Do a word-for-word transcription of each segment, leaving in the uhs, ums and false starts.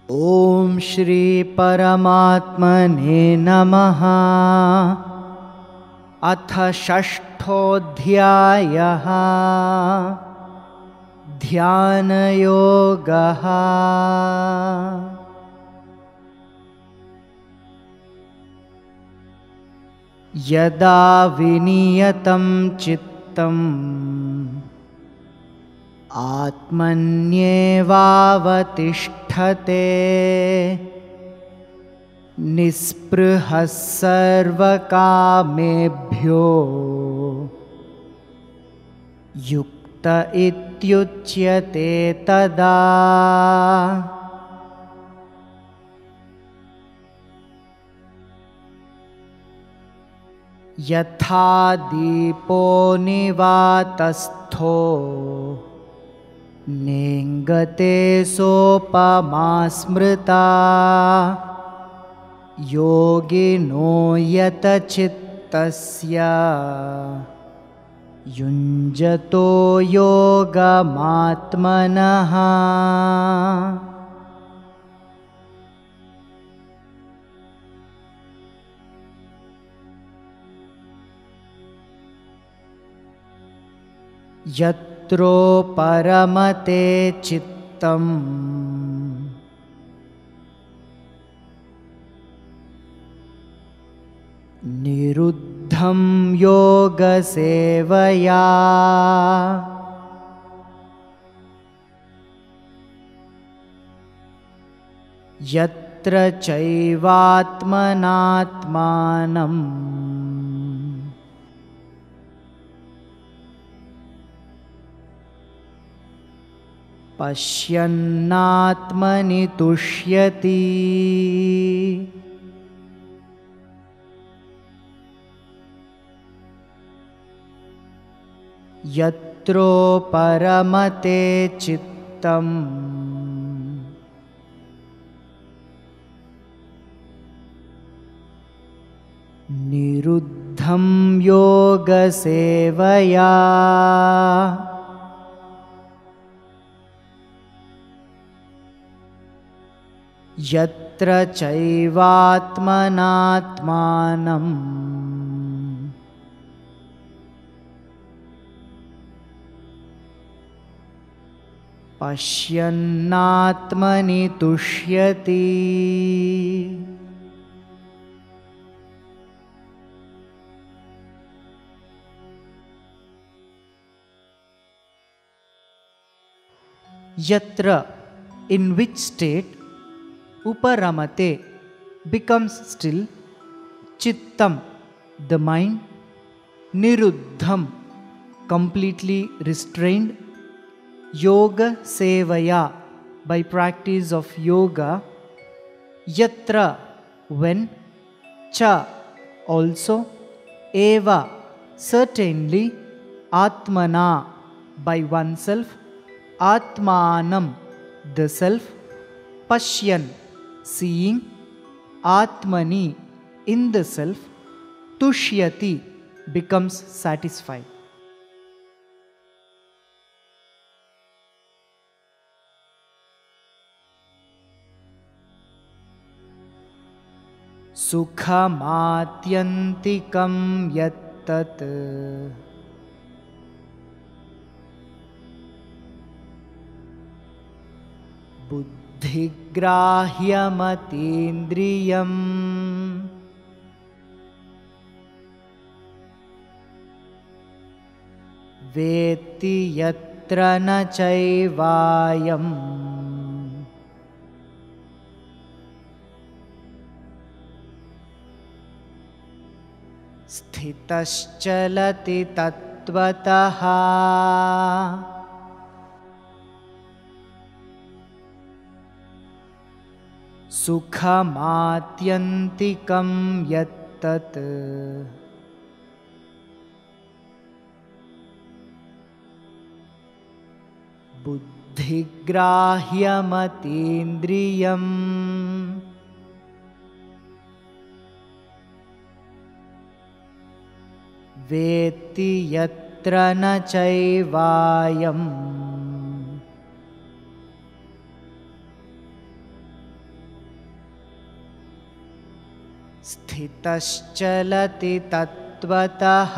ओम श्री परमात्मने नमः। अथ षष्ठोऽध्यायः ध्यानयोगः। यदा विनियतं चित्तम् आत्मन्येवावतिष्ठते निस्पृहः सर्वकामेभ्यो युक्त इत्युच्यते तदा। यथा दीपो निवातस्थो नेङ्गते सोपमा स्मृता योगिनो यतचित्तस्य युञ्जतो योगमात्मनः। यत्रो परमते चित्तम् निरुद्धं योगसेवया यत्र चैवात्मनात्मानम् पश्यन्नात्मनि तुष्यति। यत्रो परमते चित्तम् निरुद्धं योगसेवया यत्र चैवात्मनात्मानम् पश्यन्नात्मनि तुष्यति। यत्र, in which state, uparamate becomes still, chittam the mind, niruddham completely restrained, yoga sevaya by practice of yoga, yatra when, cha also, eva certainly, atmana by oneself, atmanam the self, pashyan seeing, atmani in the self, tushyati becomes satisfied. सुखमात्यन्तिकं यत्तत् बुद्धिग्राह्यमतीन्द्रियम् वेत्ति यत्र न चैवायम् स्थितश्चलति तत्त्वतः। सुखमात्यन्तिकं यत्तत् बुद्धिग्राह्यमतीन्द्रियम् वेत्ति यत्र न चैवायम् स्थितश्चलति तत्त्वतः।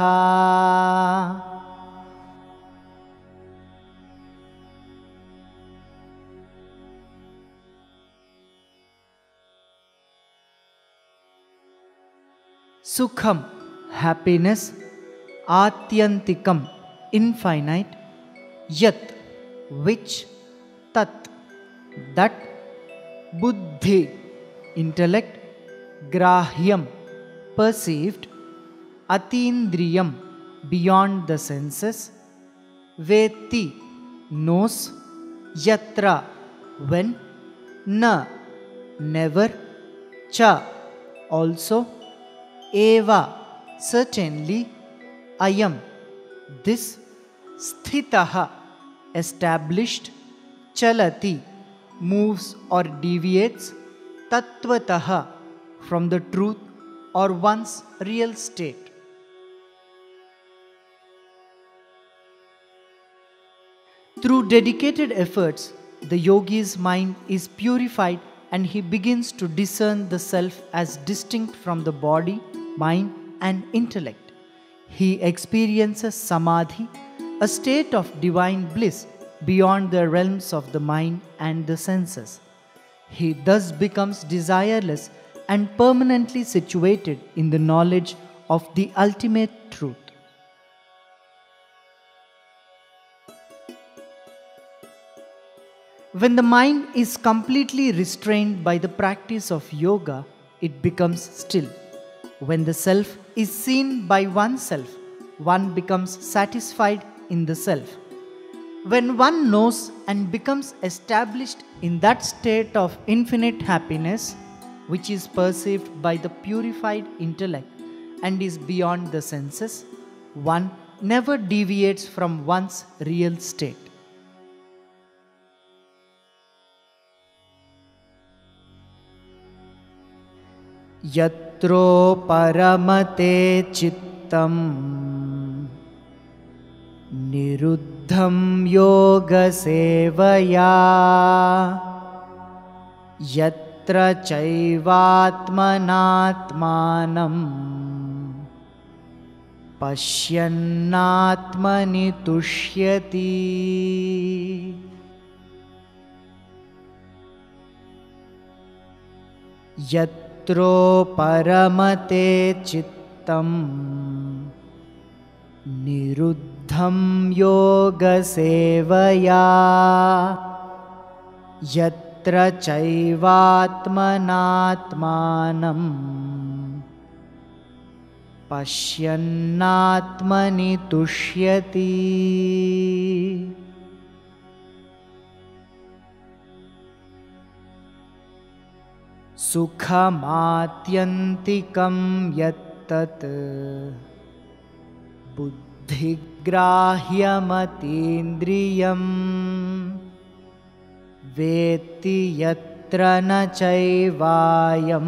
Sukham, happiness, Atyantikam, infinite, Yat, which, Tat, that, Buddhi, intellect, Grahyam, perceived, Atindriyam, beyond the senses, Veti, knows, Yatra, when, Na, never, Cha, also, Eva, certainly, Ayam, this, Sthitaha, established, Chalati, moves or deviates, Tattvataha, from the truth or one's real state. Through dedicated efforts, the yogi's mind is purified and he begins to discern the self as distinct from the body, mind, and intellect. He experiences samadhi, a state of divine bliss beyond the realms of the mind and the senses. He thus becomes desireless and permanently situated in the knowledge of the ultimate truth. When the mind is completely restrained by the practice of yoga, it becomes still. When the self is seen by oneself, one becomes satisfied in the self. When one knows and becomes established in that state of infinite happiness, which is perceived by the purified intellect and is beyond the senses, one never deviates from one's real state. Yatro paramate chittam niruddham yoga sevaya yatra chaivatmanatmanam pashyannatmani tushyati. Yatro paramate chittam niruddham yoga sevaya yatra chaivatmanatmanam pashyannatmani tushyati. Sukhamatyantikam yattat buddhigrahyamatīndriyam veti yatra na chaivayam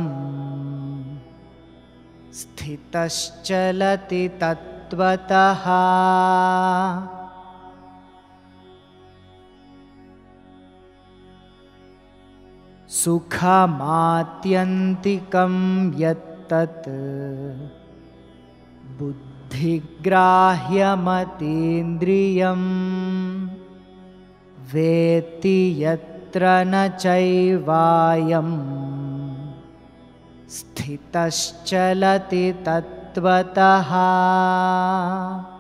sthitaschalati tattvataha. Sukhamatyantikam yattat buddhigrahyamatīndriyam veti yatra na chaivayam sthitaschalati tattvataha.